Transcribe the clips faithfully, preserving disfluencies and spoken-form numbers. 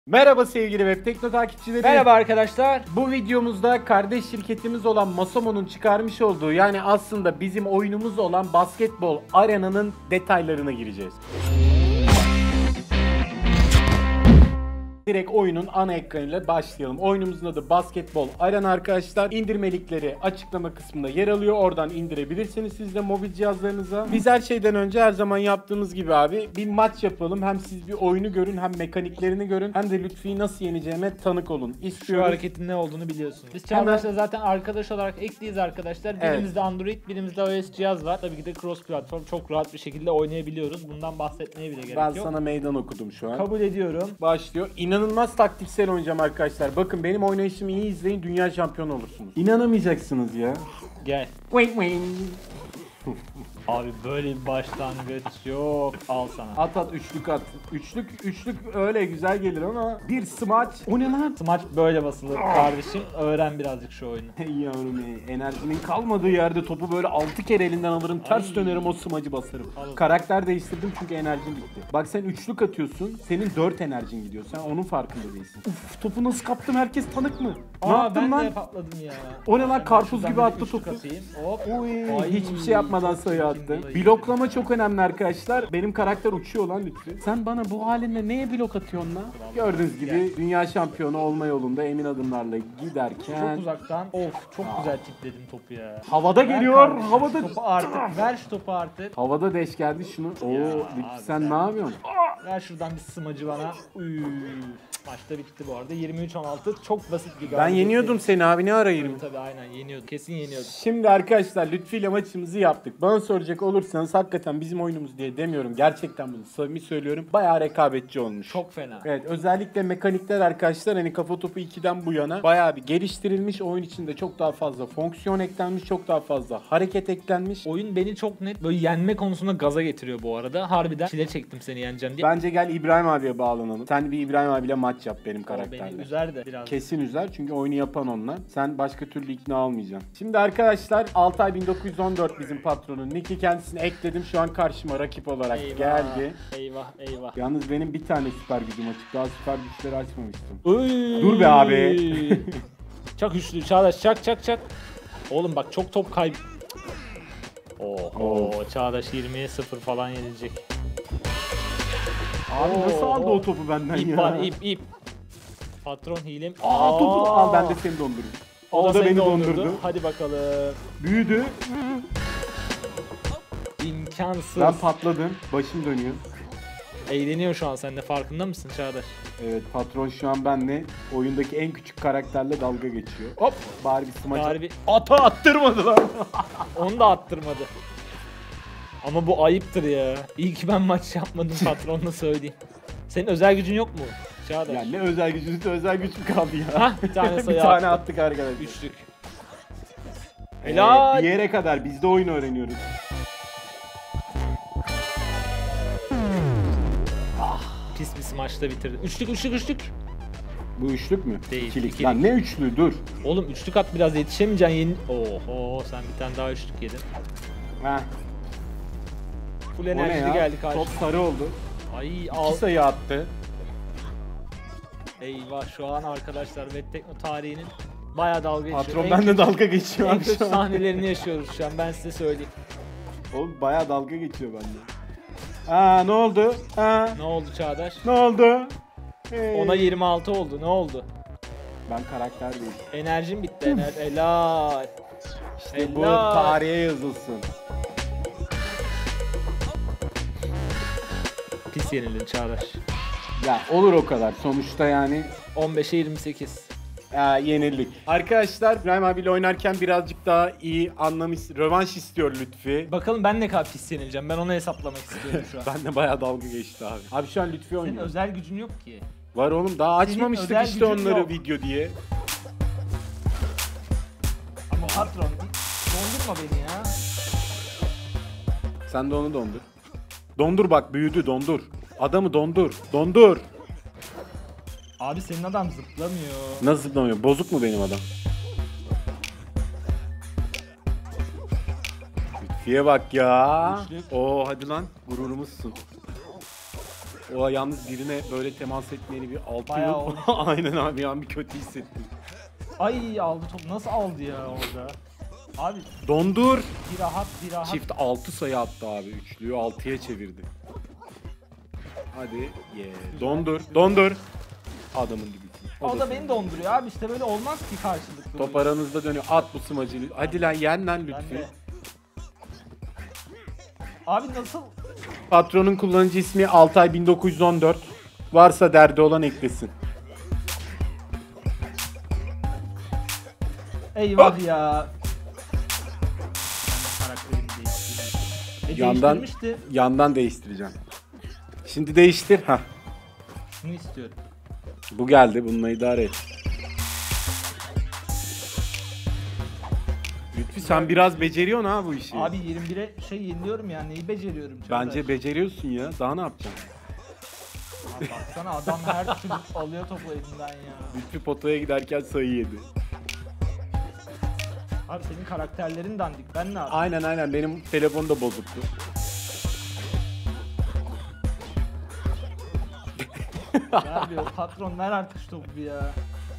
Merhaba sevgili Web Tekno takipçileri. Merhaba arkadaşlar. Bu videomuzda kardeş şirketimiz olan Masomo'nun çıkarmış olduğu, yani aslında bizim oyunumuz olan Basketbol Arena'nın detaylarına gireceğiz. Direkt oyunun ana ekranıyla başlayalım. Oyunumuzun adı Basketbol Arena arkadaşlar. İndirme linkleri açıklama kısmında yer alıyor. Oradan indirebilirsiniz siz de mobil cihazlarınıza. Biz her şeyden önce her zaman yaptığımız gibi abi bir maç yapalım. Hem siz bir oyunu görün, hem mekaniklerini görün, hem de Lütfi'yi nasıl yeneceğime tanık olun Şu istiyoruz. hareketin ne olduğunu biliyorsunuz. Biz Çağdaş'la zaten arkadaş olarak ekliyiz arkadaşlar. Evet. Birimizde Android, birimizde iOS cihaz var. Tabii ki de cross platform, çok rahat bir şekilde oynayabiliyoruz. Bundan bahsetmeye bile gerek Ben yok. sana meydan okudum şu an. Kabul ediyorum. Başlıyor. İnanılmaz taktiksel oynayacağım arkadaşlar. Bakın benim oynayışımı iyi izleyin, dünya şampiyonu olursunuz. İnanamayacaksınız ya. Gel. Wait wait. Abi böyle bir başlangıç yok. Al sana. At at üçlük at. Üçlük üçlük öyle güzel gelir ama bir smaç. O ne lan? Smaç böyle basılır kardeşim. Öğren birazcık şu oyunu. Hey yavrum hey. Enerjinin kalmadığı yerde topu böyle altı kere elinden alırım. Ters Ay. dönerim, o smacı basarım. Al. Karakter değiştirdim çünkü enerjim bitti. Bak sen üçlük atıyorsun. Senin dört enerjin gidiyor. Sen onun farkında değilsin. Uf, topu nasıl kaptım, herkes tanık mı? Ne Aa, yaptın ben lan? de patladım ya. O ne lan, Ben karpuz şuradan gibi bir attı üçlük topu. atayım. Hop. Oy, Ay, hiçbir şey yapmadan çok sayı attı. çirkin. Bloklama çok önemli arkadaşlar. Benim karakter uçuyor lan Lütfü. Sen bana bu halinle neye blok atıyorsun lan? Gördüğünüz gibi Gel. dünya şampiyonu olma yolunda emin adımlarla giderken Çok uzaktan. Of, çok güzel tipledim topu ya. havada Ver geliyor. kardeşim, Havada şu topu artık. Ver şu topu artık. havada deş geldi şunu. Oo Lütfü abi sen sen- ne yapıyorsun? Ver şuradan bir smacı bana. Üf. Maçta bitti bu arada. yirmi üç on altı çok basit bir Ben galibiyet. yeniyordum seni abi, ne ara yirmi? Tabii aynen yeniyordum. Kesin yeniyordum. Şimdi arkadaşlar Lütfi ile maçımızı yaptık. Bana soracak olursanız hakikaten bizim oyunumuz diye demiyorum. Gerçekten bunu samimi söylüyorum. Bayağı rekabetçi olmuş. Çok fena. Evet, özellikle mekanikler arkadaşlar hani Kafa Topu ikiden bu yana bayağı bir geliştirilmiş. Oyun içinde çok daha fazla fonksiyon eklenmiş, çok daha fazla hareket eklenmiş. Oyun beni çok net böyle yenme konusunda gaza getiriyor bu arada. Harbiden çile çektim seni yeneceğim diye. Bence gel İbrahim abiye bağlanalım. Sen bir İbrahim abiyle maç yap benim O karakterle. beni üzer de biraz. Kesin üzer çünkü oyunu yapan onunla. Sen başka türlü ikna olmayacaksın. Şimdi arkadaşlar Altay bin dokuz yüz on dört bizim patronun Nick'i, kendisini ekledim. Şu an karşıma rakip olarak Eyvah, geldi. Eyvah eyvah. Yalnız benim bir tane süper gücüm açık. Daha süper güçleri açmamıştım. Uy. Dur be abi. Çak üçlü Çağdaş, çak çak çak. Oğlum bak çok top kayb... Oho, Çağdaş yirmiye sıfır falan yenilecek. Abi Oo, nasıl aldı oo. o topu benden İp ya? var, ip ip. Patron hilem. Aa topu al, ben de seni dondururum. O da, da seni beni dondurdu. dondurdu. Hadi bakalım. Büyüdü. İmkansız. Ben patladım. Başım dönüyor. Eğleniyor şu an, sen de farkında mısın Çağdaş? Evet, patron şu an benle oyundaki en küçük karakterle dalga geçiyor. Hop! Bari bir smaç. Bari bir... Ata attırmadı lan. Onu da attırmadı. Ama bu ayıptır ya. İyi ki ben maç yapmadım, patronla söyleyeyim. Senin özel gücün yok mu Çağdaş? Ya ne özel gücünüzde özel güç mü kaldı ya? Hah, bir tane bir sayı tane attı. attık arkadaşlar. Üçlük. Ee, Helal. bir yere kadar biz de oyun öğreniyoruz. Pis bir maçta bitirdi. Üçlük üçlük üçlük. Bu üçlük mü? Değil, İkilik. ikilik. Lan ne üçlü, dur. Oğlum üçlük at, biraz yetişemeyeceksin yeni. Oho, sen bir tane daha üçlük yedin. Heh. Full O ne enerjili ya? geldi karşı. Top sarı oldu. Ay İki al. sayı attı. Eyvah, şu an arkadaşlar Web Tekno tarihinin bayağı dalga geçiyor. Patron En benimle kötü- dalga geçiyor En abi kötü şu an. sahnelerini yaşıyoruz şu an, ben size söyleyeyim. Oğlum bayağı dalga geçiyor bende. Aa ne oldu? Aa Ne oldu Çağdaş? ne oldu? Hey. Ona yirmi altı oldu, ne oldu? Ben karakter değilim. Enerjim bitti, ener helal. İşte bu Helal. tarihe yazılsın. Pis yenildin Çağdaş. Ya olur o kadar. Sonuçta yani on beşe yirmi sekiz. ya, yenildik. Arkadaşlar İbrahim abiyle oynarken birazcık daha iyi anlamış, rövanş istiyor Lütfi. Bakalım ben ne kadar pis yenileceğim, ben onu hesaplamak istiyorum şu an. Ben de bayağı dalga geçti abi. Abi şu an Lütfi Senin oynuyor. özel gücün yok ki. Var oğlum, daha açmamıştık özel işte gücün onları yok. video diye. Ama patron dondurma beni ya. Sen de onu dondur. Dondur bak, büyüdü, dondur. Adamı dondur. Dondur. Abi senin adam zıplamıyor. Nasıl zıplamıyor? Bozuk mu benim adam? Lütfiye bak ya. Üçlük. Oo hadi lan, gururumuzsun. O yalnız birine böyle temas etmeyeni bir altı Bayağı yıl. olmuş. Aynen abi ya, bir kötü hissettim. Ay aldı top. Nasıl aldı ya orada? Abi Dondur. bir rahat bir rahat. Çift altı sayı attı abi. Üçlüyü altıya çevirdi. Hadi ye. Dondur. Dondur. Adamın gibi. O da beni donduruyor abi, işte böyle olmaz ki karşılıklı. Top aranızda dönüyor. At bu smacı. Hadi lan yen lan Ben Lütfi. de. Abi nasıl? Patronun kullanıcı ismi Altay bin dokuz yüz on dört. Varsa derdi olan eklesin. Eyvah ya. Karakterimi değiştirdim. E, Yandan değiştirmişti. yandan değiştireceğim. Şimdi değiştir. Ha. Şunu istiyorum. Bu geldi. Bununla idare et. Lütfi sen biraz beceriyorsun ha bu işi. Abi yirmi bire şey yeniliyorum ya, neyi beceriyorum? Çağdaş? Bence beceriyorsun ya. Daha ne yapacaksın? Abi baksana adam her türlü alıyor topu elinden ya. Lütfi potaya giderken sayı yedi. Abi senin karakterlerin dandik, ben ne yapayım? Aynen aynen. Benim telefon da bozuktu. Ya diyor patron, ver artık şu topu ya.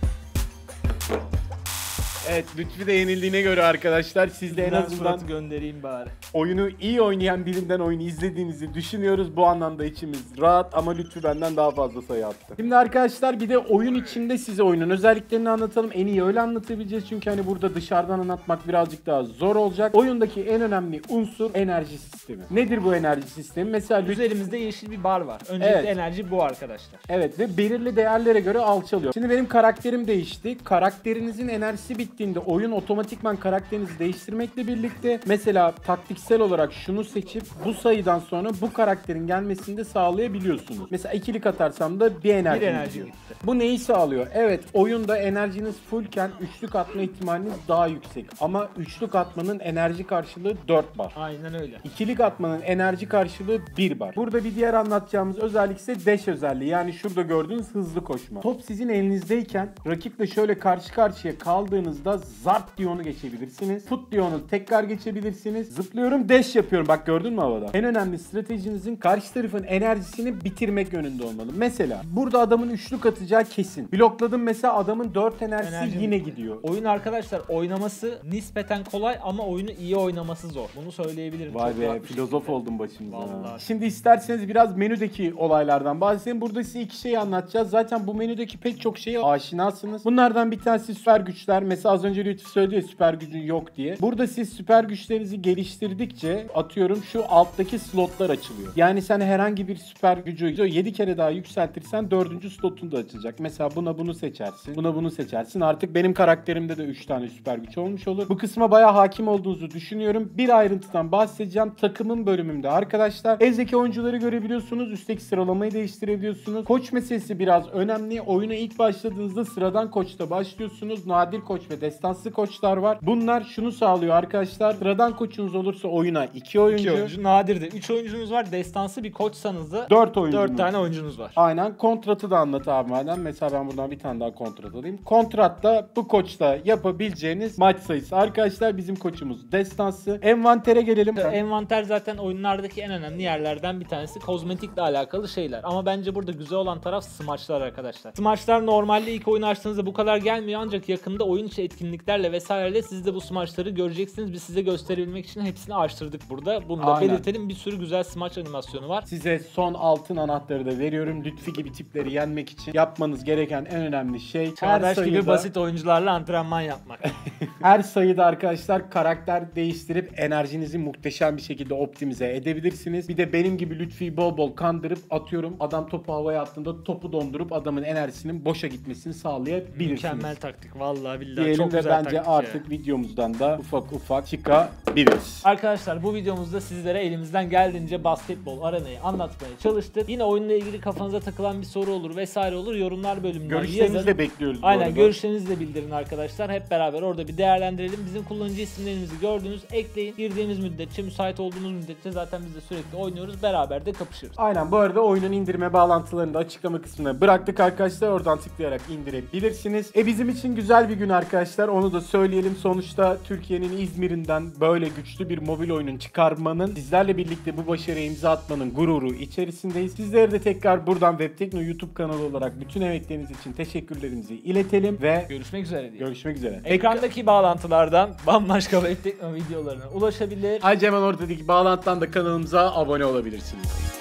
Evet, Lütfi de yenildiğine göre arkadaşlar siz de en Ben azından suratı göndereyim bari. oyunu iyi oynayan birinden oyunu izlediğinizi düşünüyoruz. Bu anlamda içimiz rahat ama Lütfü benden daha fazla sayı attı. Şimdi arkadaşlar bir de oyun içinde size oyunun özelliklerini anlatalım. En iyi öyle anlatabileceğiz çünkü hani burada dışarıdan anlatmak birazcık daha zor olacak. Oyundaki en önemli unsur enerji sistemi. Nedir bu enerji sistemi? Mesela Lütfü... Üzerimizde yeşil bir bar var. Öncelikle Evet. enerji bu arkadaşlar. Evet ve belirli değerlere göre alçalıyor. Şimdi benim karakterim değişti. Karakterinizin enerjisi bittiğinde oyun otomatikman karakterinizi değiştirmekle birlikte mesela taktiksel olarak şunu seçip bu sayıdan sonra bu karakterin gelmesini de sağlayabiliyorsunuz. Mesela ikilik atarsam da bir enerji, Bir enerji gidiyor. gitti. Bu neyi sağlıyor? Evet, oyunda enerjiniz fullken üçlük atma ihtimaliniz daha yüksek. Ama üçlük atmanın enerji karşılığı dört bar. Aynen öyle. İkilik atmanın enerji karşılığı bir bar. Burada bir diğer anlatacağımız özellik ise dash özelliği. Yani şurada gördüğünüz hızlı koşma. Top sizin elinizdeyken rakiple şöyle karşı karşıya kaldığınızda zart diye onu geçebilirsiniz. Put diye onu tekrar geçebilirsiniz. Zıplıyorum, dash yapıyorum. Bak gördün mü havada? En önemli stratejinizin karşı tarafın enerjisini bitirmek yönünde olmalı. Mesela burada adamın üçlük atacağı kesin. Blokladım mesela, adamın dört enerjisi Enerji yine bitti. gidiyor. Oyun arkadaşlar oynaması nispeten kolay ama oyunu iyi oynaması zor. Bunu söyleyebilirim. Vay Çok be, rahat bir filozof şekilde. oldum başımıza. Vallahi. Şimdi isterseniz biraz menüdeki olaylardan bahsedeyim. Burada size iki şey anlatacağız. Zaten bu menüdeki pek çok şeye aşinasınız. Bunlardan bir tanesi süper güçler. Mesela az önce Lütfi söyledi ya süper gücün yok diye. Burada siz süper güçlerinizi geliştirdikçe atıyorum şu alttaki slotlar açılıyor. Yani sen herhangi bir süper gücü yedi kere daha yükseltirsen dördüncü slotun da açılacak. Mesela buna bunu seçersin. Buna bunu seçersin. Artık benim karakterimde de üç tane süper güç olmuş olur. Bu kısma bayağı hakim olduğunuzu düşünüyorum. Bir ayrıntıdan bahsedeceğim. Takımın bölümünde arkadaşlar ezdeki oyuncuları görebiliyorsunuz. Üstteki sıralamayı değiştirebiliyorsunuz. Koç meselesi biraz önemli. Oyuna ilk başladığınızda sıradan koçta başlıyorsunuz. Nadir koç ve destansı koçlar var. Bunlar şunu sağlıyor arkadaşlar. Sıradan koçunuz olursa oyuna iki oyuncu. İki oyuncu. Nadir'de üç oyuncunuz var. Destansı bir koçsanız da dört oyuncu. dört tane oyuncunuz var. Aynen. Kontratı da anlat abi madem. Mesela ben buradan bir tane daha kontrat alayım. Kontratta bu koçla yapabileceğiniz maç sayısı. Arkadaşlar bizim koçumuz destansı. Envantere gelelim. Envanter zaten oyunlardaki en önemli yerlerden bir tanesi. Kozmetikle alakalı şeyler. Ama bence burada güzel olan taraf smaçlar arkadaşlar. Smaçlar normalde ilk oyunu açtığınızda bu kadar gelmiyor ancak yakında oyun içi etkinliklerle vesaireyle siz de bu smaçları göreceksiniz. Biz size gösterebilmek için hepsini açtırdık burada. Bunu da Aynen. belirtelim. Bir sürü güzel smaç animasyonu var. Size son altın anahtarı da veriyorum. Lütfi gibi tipleri yenmek için yapmanız gereken en önemli şey Çağdaş sayıda- gibi basit oyuncularla antrenman yapmak. Her sayıda arkadaşlar karakter değiştirip enerjinizi muhteşem bir şekilde optimize edebilirsiniz. Bir de benim gibi Lütfi'yi bol bol kandırıp atıyorum adam topu havaya attığında topu dondurup adamın enerjisinin boşa gitmesini sağlayabilirsiniz. Mükemmel taktik. Vallahi billahi Diyelim çok ve güzel bence taktik ya. artık videomuzdan da ufak ufak çıkabiliriz. Arkadaşlar bu videomuzda sizlere elimizden geldiğince basketbol arenayı anlatmaya çalıştık. Yine oyunla ilgili kafanıza takılan bir soru olur vesaire olur yorumlar bölümünden Görüşlerinizi yazın. de bekliyoruz bu Aynen arada. görüşlerinizi de bildirin arkadaşlar. Hep beraber orada bir değerlendirelim. Bizim kullanıcı isimlerimizi gördünüz. Ekleyin. Girdiğimiz müddetçe, müsait olduğumuz müddetçe zaten biz de sürekli oynuyoruz. Beraber de kapışırız. Aynen, bu arada oyunun indirme bağlantılarını da açıklama kısmına bıraktık arkadaşlar. Oradan tıklayarak indirebilirsiniz. E bizim için güzel bir gün arkadaşlar. arkadaşlar. Onu da söyleyelim. Sonuçta Türkiye'nin İzmir'inden böyle güçlü bir mobil oyunun çıkarmanın, sizlerle birlikte bu başarıya imza atmanın gururu içerisindeyiz. Sizlere de tekrar buradan Webtekno YouTube kanalı olarak bütün emekleriniz için teşekkürlerimizi iletelim ve görüşmek üzere diyelim. Görüşmek üzere. Ekrandaki bağlantılardan bambaşka Webtekno videolarına ulaşabilir. Ayrıca hemen ortadaki bağlantıdan da kanalımıza abone olabilirsiniz.